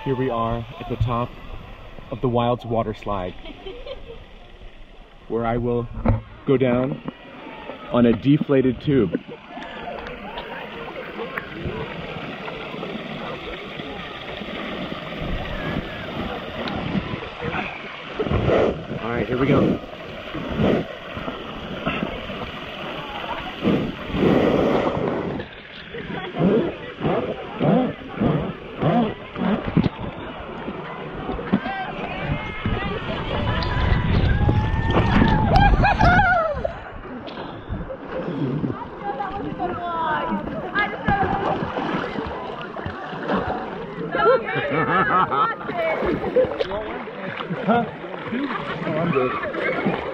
Here we are at the top of the Wilds Water Slide, where I will go down on a deflated tube. All right, here we go. Huh? Oh, I'm good.